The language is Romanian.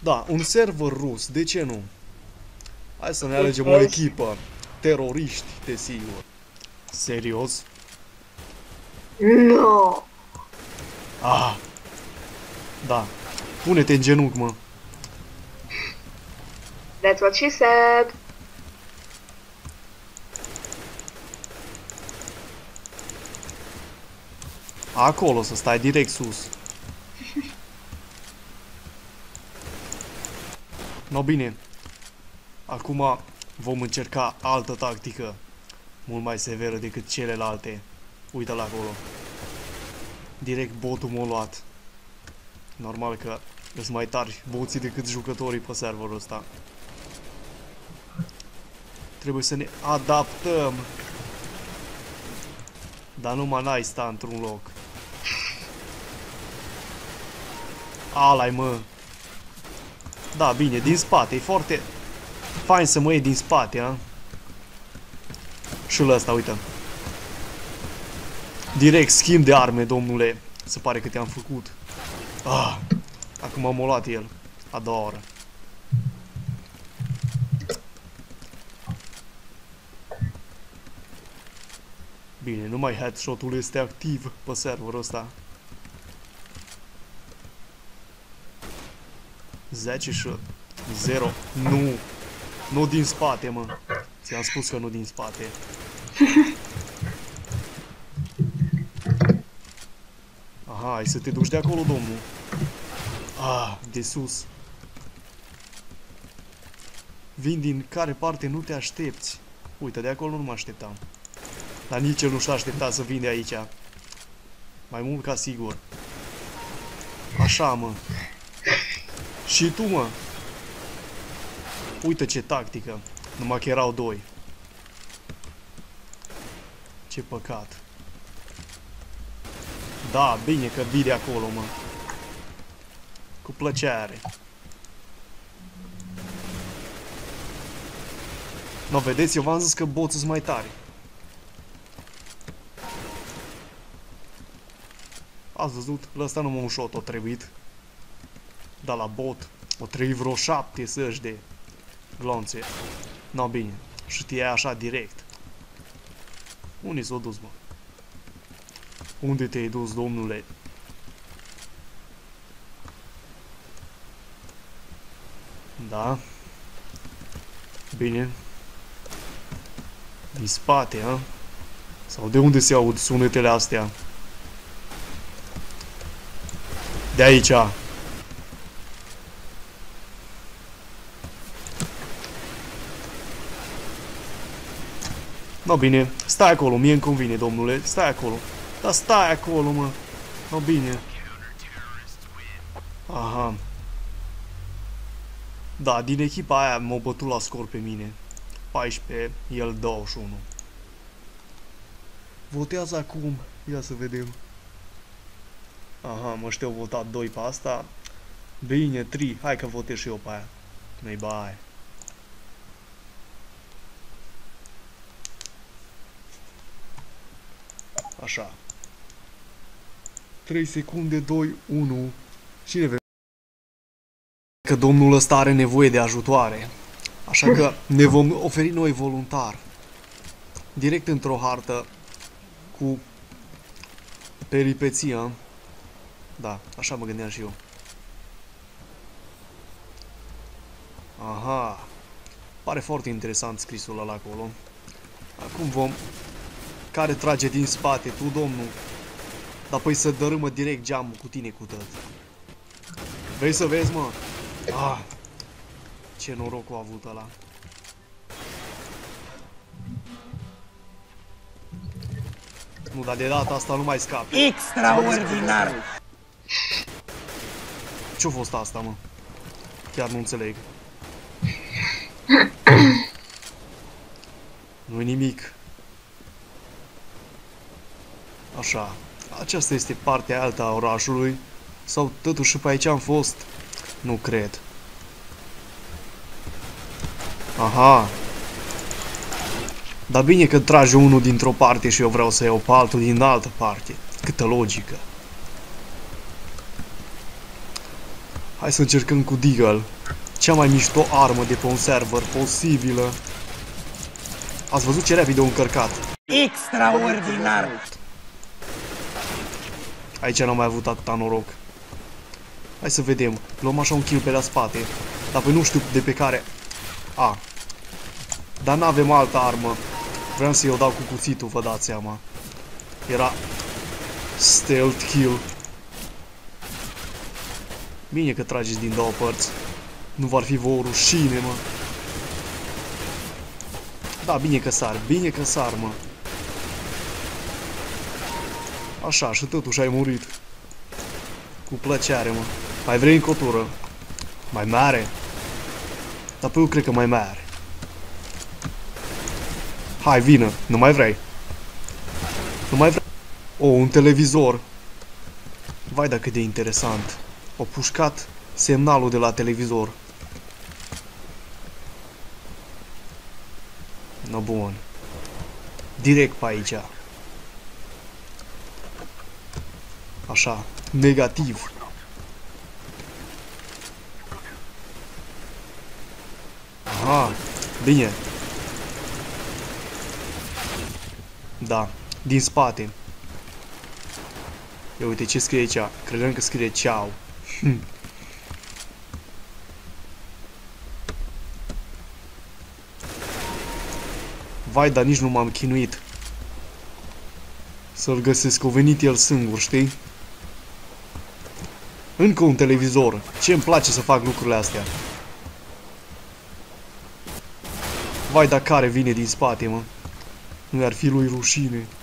Da, un server rus, de ce nu? Hai să ne alegem o echipă. Teroriști, desigur. Serios? No. Ah. Da. Pune-te în genunchi, mă. That's what she said. Acolo, să stai direct sus. No, bine. Acum vom încerca altă tactică. Mult mai severă decât celelalte. Uite-l acolo. Direct botul m-a luat. Normal că sunt mai tari boții decât jucătorii pe serverul ăsta. Trebuie să ne adaptăm. Dar numai n-ai sta într-un loc. Ala-i, mă. Da, bine, din spate. E foarte fain să mă iei din spate, a? Și ăsta, uite. Direct schimb de arme, domnule. Se pare că te-am făcut. Ah, acum m-a luat el. A doua oră. Bine, numai headshot-ul este activ pe serverul ăsta. 10 și 0. Nu. Nu din spate, mă. Ți-am spus că nu din spate. Aha, hai să te duci de acolo, domnul. Ah, de sus. Vin din care parte nu te aștepți. Uite, de acolo nu mă așteptam. Dar nici el nu și-a așteptat să vin de aici. Mai mult ca sigur. Așa, mă. Și tu, mă. Uite ce tactică. Numai că erau doi. Ce păcat. Da, bine că vii de acolo, mă. Cu plăcere. No, vedeți, eu v-am zis că boții sunt mai tari. Ați văzut? La ăsta numai un shot o trebuit. Dar la bot o trebuie vreo 7 să-și de glonțe. No, bine. Și te așa direct. Unde s-o dus, mă? Unde te-ai dus, domnule? Da. Bine. Din spate, a? Sau de unde se aud sunetele astea? De aici. No, bine, stai acolo, mie îmi convine, domnule, stai acolo. Dar stai acolo, mă. No, bine. Aha. Da, din echipa aia m-au bătut la scor pe mine. 14, el 21. Votează acum, ia să vedem. Aha, mă știu votat 2 pe asta. Bine, 3, hai că votez și eu pe aia. Nu-i baie. Așa. 3 secunde, 2, 1. Și ne vedem că domnul ăsta are nevoie de ajutoare. Așa că ne vom oferi noi voluntar. Direct într-o hartă cu peripeția. Da, așa mă gândeam și eu. Aha. Pare foarte interesant scrisul ăla acolo. Acum vom... Care trage din spate? Tu, domnul? Dar păi să dărâmă direct geamul cu tine cu tot. Vrei să vezi, mă? Ah, ce noroc a avut ăla. Nu, dar de data asta nu mai scapi. Extraordinar! Ce-a fost asta, mă? Chiar nu înțeleg. Nu-i nimic. Așa. Aceasta este partea alta a orașului. Sau totuși și pe aici am fost? Nu cred. Aha. Dar bine că trage unul dintr-o parte și eu vreau să iau pe altul din altă parte. Câtă logică. Hai să încercăm cu Deagle. Cea mai mișto armă de pe un server posibilă. Ați văzut ce rapid o încărcat? Extraordinar! Aici n-am mai avut atâta noroc. Hai să vedem. Luăm așa un kill pe la spate. Dar păi nu știu de pe care... A. Dar n-avem altă armă. Vreau să-i o dau cu cuțitul, vă dați seama. Era... stealth kill. Bine că trageți din două părți. Nu v-ar fi vouă rușine, mă. Da, bine că sar, mă. Așa, și totuși ai murit. Cu plăcere, mă. Mai vrei încă o tură? Mai mare? Dar pe eu cred că mai mare. Hai, vină, nu mai vrei. Nu mai vrei. O, un televizor. Vai, da cât de interesant. Au pușcat semnalul de la televizor. No, bun. Direct pe aici. Așa, negativ. Aha, bine. Da, din spate. Ia uite ce scrie aici. Credeam că scrie ceau. Vai, dar nici nu m-am chinuit să-l găsesc, o venit el singur, știi? Încă un televizor. Ce îmi place să fac lucrurile astea. Vai, dar care vine din spate, mă? Nu ar fi lui rușine.